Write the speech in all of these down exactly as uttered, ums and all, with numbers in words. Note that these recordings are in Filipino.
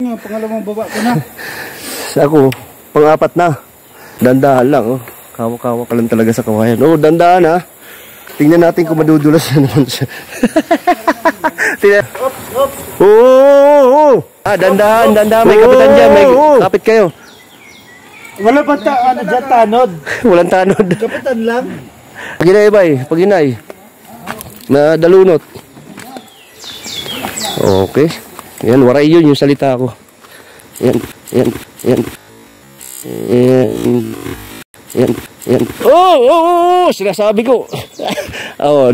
Pangalawang baba ko na. Ako, pang-apat na. Dandahan lang, oh. Kawa-kawa ka lang talaga sa kawayan. Oh, dandahan, ha. Tingnan natin kung madudulas na naman siya. Tingnan. Oo, oo, oo. Ah, dandahan, dandahan. May kapitan dyan. May kapit kayo. Wala pa ta, ano dyan, tanod. Walang tanod. Kapitan lang. Paginay, bay. Paginay. Na dalunot. Okay. Yan, waray yun yung salita ko. Yan, yan, yan. Yan, yan, yan. Oh, oh, oh, sinasabi ko. Oh,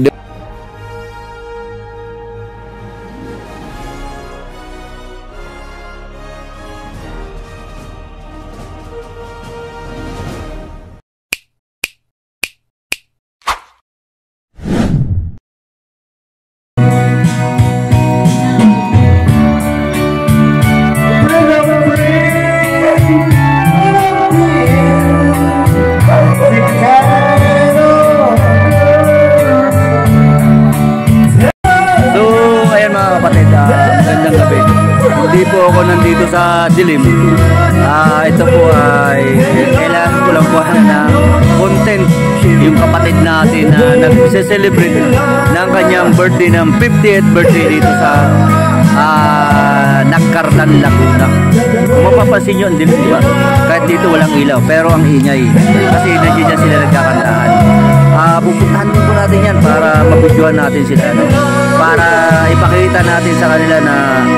ako nandito sa dilim. Uh, ito po ay kailangan ko lang po na content yung kapatid natin na nag-celebrate ng kanyang birthday ng fiftieth birthday dito sa uh, Nagkarlan, Laguna. Kung mapapansin nyo, hindi ba? Kahit dito walang ilaw pero ang ingay kasi nandiyan sila nagkakantahan. Uh, pupuntahan din po natin yan para mabidyohan natin sila, no? Para ipakita natin sa kanila na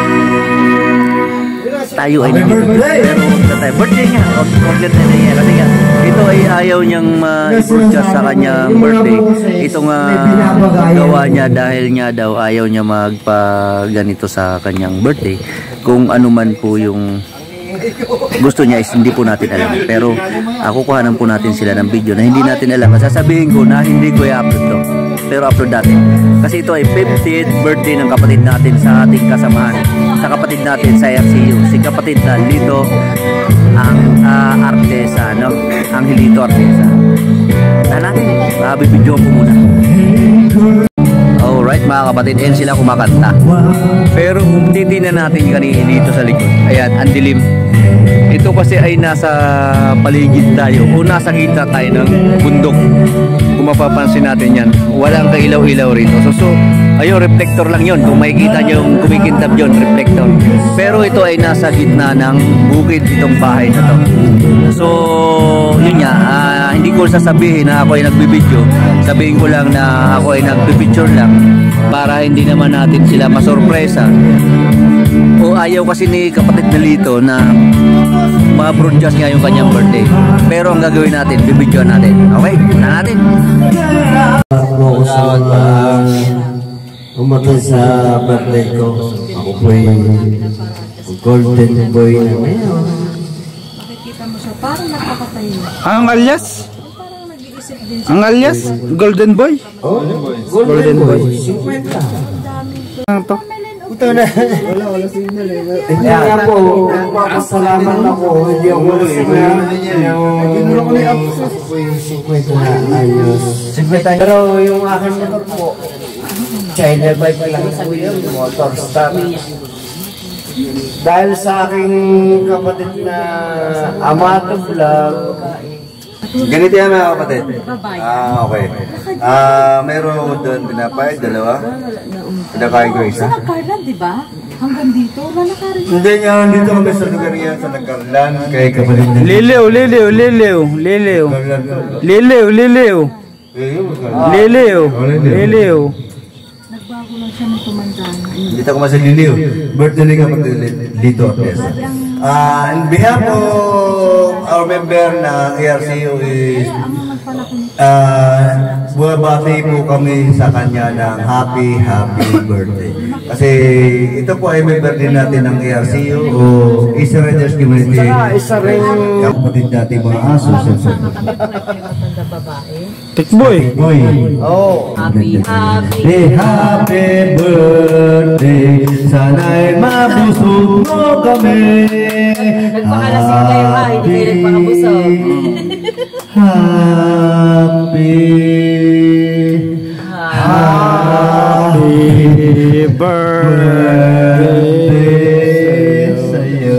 tayo ay nandito. Pero sa tayo, birthday niya, complete na niya. Kasi nga, ito ay ayaw niyang ma-broadcast sa kanyang birthday. Ito nga gawa niya dahil niya daw ayaw niya magpa-ganito sa kanyang birthday. Kung ano man po yung gusto niya is hindi po natin alam. Pero ako kuhanan po natin sila ng video na hindi natin alam. Sasabihin ko na hindi ko i-upload to. Pero upload natin. Kasi ito ay fiftieth birthday ng kapatid natin sa ating kasamahan. Sa kapatid natin sa R C U. Si kapatid na Lito ang uh, artesa, no? Ang Hilito artesa. Tara natin. Mabibidyo ko muna. Alright mga kapatid, ayan sila kumakanta. Pero kung titignan natin kanina dito sa likod, ayan, ang dilim. Ito kasi ay nasa paligid tayo o nasa gitna tayo ng bundok. Kung mapapansin natin yan, walang kailaw-ilaw rito. So, so ayun, reflector lang yon. Kung makikita nyo yung kumikintab yon, reflector. Pero ito ay nasa gitna ng bukid itong bahay na to. So, yun nga, uh, hindi ko sasabihin na ako ay nagbibideo. Sabihin ko lang na ako ay nagbibideo lang para hindi naman natin sila masorpresa. O ayaw kasi ni kapatid na Lito na ma-broadcast nga yung kanyang birthday. pero ang gagawin natin, bibidyoan natin. Okay? Na natin. Ako sa mga umatay sa birthday ko. Ako po'y golden boy na ngayon. Makikita mo siya, parang nakakatayo. Ang alias? Ang alias? Golden boy? Oh, golden boy. fifty. Ano to? Ito na. Wala, wala signal eh. Hindi ako, papasalamat ako. Hindi ako wala signal. Ginuro ko na yung absus. fifty na ayos. fifty. Pero yung akin motor po, China bike lang po yun. Motor start. Dahil sa aking kapatid na Amato Vlog, ganito yan mga kapatid. Ah, okay. Ah, meron doon pinapay, dalawa. Pinakain ko isa. Sa Nagkarlan, di ba? Hanggang dito, wala nakarin. Hindi nga, dito kami sa lugar yan, sa Nagkarlan. Kay kapatid na. Liliw, liliw, liliw, liliw. Liliw, liliw. Liliw, liliw. Nagbago lang siya ng tumandaan. Dito ko masaliliw. Birthday ni kapatid dito. Yes. Ah, on behalf of our member na A R C U is ah, buwabati po kami sa kanya ng happy, happy birthday. Kasi ito po ay member din natin ng A R C U o East Rangers Community. isa rin kapatid natin mga aso. Tikboy. boy. Oh, Happy, happy. Hey, happy birthday. Sana'y mabusog mo kami. Nagpakalasing kayo ha, hindi kayo nagpakabusog. Happy, Happy birthday sa'yo.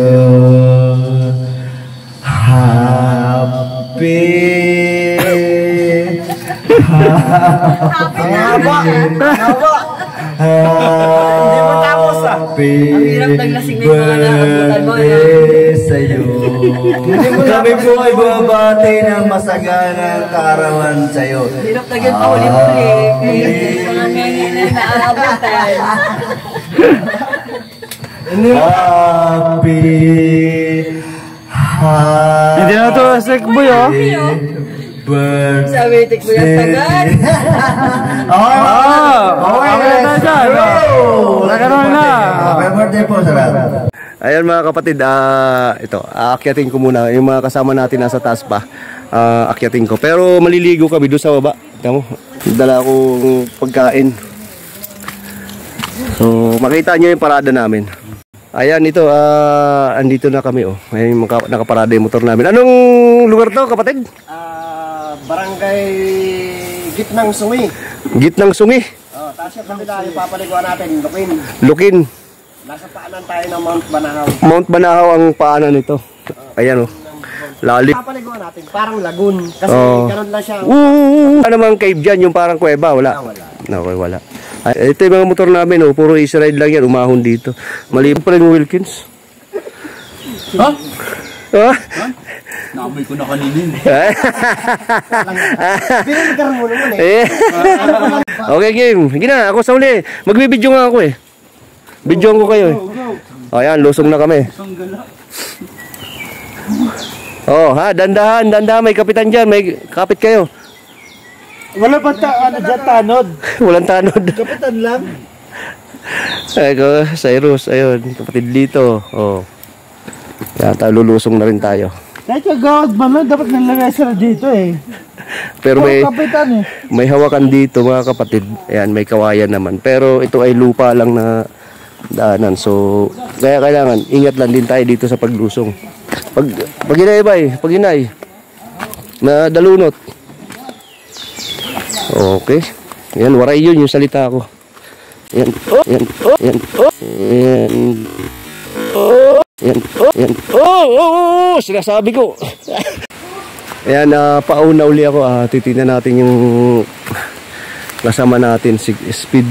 Hindi mo tapos ah. Ang hirap naglasing na yung mga nakabutan mo. Sa'yo. Kami po ay bumabati ng masaganang kaarawan sa'yo. Hirap na yun pauli-uli. Mga ngenge na naabutan. Happy Happy Hindi na to sick boy oh. birthday. Sabi, tikbo yung tagal. Ah, okay na dyan. Nagkaroon na. Happy birthday po sa lahat. Ayan mga kapatid, ah, ito, aakyatin ko muna. Yung mga kasama natin nasa taas pa, ah, aakyatin ko. Pero maliligo kami doon sa baba. Tignan mo, dala akong pagkain. So, makita nyo yung parada namin. Ayan, ito, ah, andito na kami, oh. Ayan yung mga nakaparada yung motor namin. Anong lugar to, kapatid? Ah, barangay Gitnang Sungi. Gitnang Sungi. Oh, taas yung kabila yung papaliguan natin, Lukin. Lukin. Nasa paanan tayo ng Mount Banahaw. Mount Banahaw ang paanan nito. Ayan, oh. Lalim. Papaliguan natin, parang lagoon. Kasi Oh. ganun lang siya. Oo, ano namang cave dyan, yung parang kuweba, wala? Ah, wala. Okay, wala. Ay, ito yung mga motor namin, oh. Puro easy ride lang yan, umahon dito. Mali pa rin Wilkins. Ha? Ha? Naamoy ko na kaninin. Binigyan mo naman eh. Eh. Okay, game. Sige na, ako sa uli. Magbibidyo nga ako eh. Bidyoan ko kayo eh. O yan, lusong na kami. Oh, ha, dandahan, dandahan. May kapitan dyan, may kapit kayo. Wala pa ta, ano dyan, tanod. Walang tanod. Kapitan lang. Ay ko, Cyrus, ayun, kapatid dito. Oh. Yan, tayo lulusong na rin tayo. Kahit kagawad ba man, dapat nalagay sila dito eh. Pero may, Kapitan eh. may hawakan dito mga kapatid. Ayan, may kawayan naman. Pero ito ay lupa lang na daanan. So, kaya kailangan, ingat lang din tayo dito sa paglusong. Pag, pag inay ba eh, pag inay. Na dalunot. Okay. Yan, waray yun yung salita ko. Yan, oh, yan, oh, yan, oh, yan, oh, yan, oh, yan, oh, oh, oh, sinasabi ko. Ayan, uh, pauna uli ako. Uh, titignan natin yung kasama natin, si speed.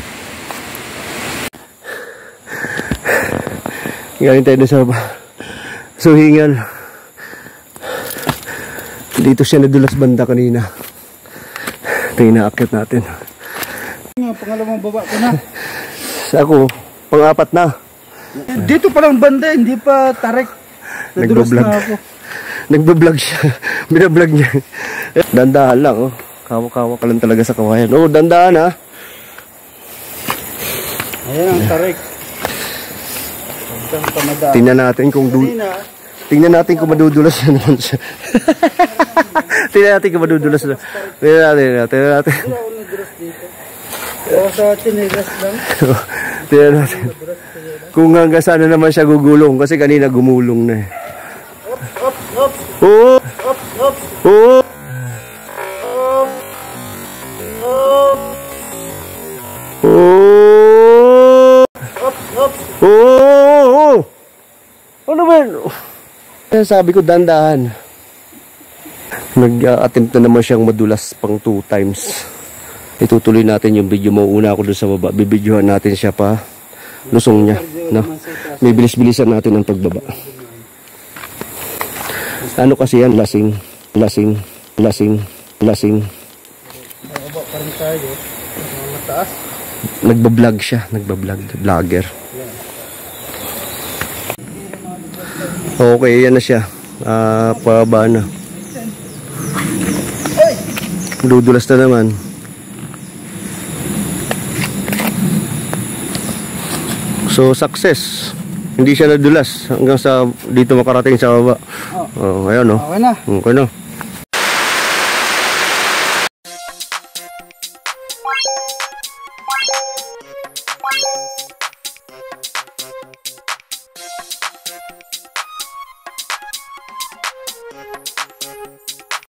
Galing tayo sa Suhingal. Dito siya nadulas banda kanina. Ito yung naakit natin. Pangalawang baba ko na. Ako, pang-apat na. Dito pa lang banda, hindi pa tarik. Nadulas Nagbablog. na ako. Nagbablog siya. Binablog niya. Dandahan lang, oh. Kawa-kawa ka lang talaga sa kawayan. Oh, dandahan, ha. Ayan ang tarik. Tingnan natin kung du Tingnan natin kung madudulas na naman siya. Tingnan natin kung madudulas na. Tingnan natin, tingnan natin. O sa tinigas lang. Tingnan natin. Kung hanggang sana naman siya gugulong. Kasi kanina gumulong na eh. Up, up, Oo! up, up, Oo! up, up, Oo! up, up. Oo! Ano ba yun? Sabi ko, dandahan. Nag-attempt na naman siyang madulas pang two times. Itutuloy natin yung video mo. Una ako doon sa baba. Bibidyohan natin siya pa. Lusong niya. No? May bilis-bilisan natin ang pagbaba. Ano kasi yan? Lasing. Lasing. Lasing. Lasing. Nagbablog siya. Nagbablog. Vlogger. Okay, yan na siya. Ah, pababa na. Dudulas na naman. So, success. Hindi siya nadulas hanggang sa dito makarating sa baba. Oh, ayun, no. Okay na. Okay na.